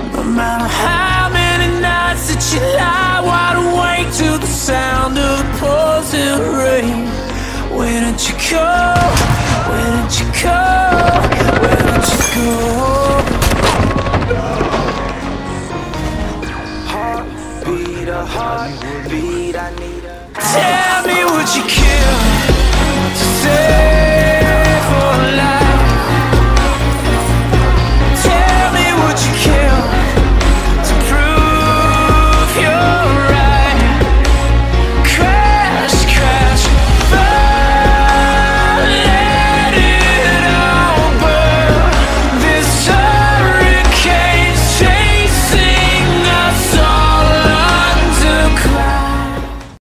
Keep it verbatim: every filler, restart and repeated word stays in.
No matter how many nights that you lie wide awake to the sound of the pouring rain, when did you come?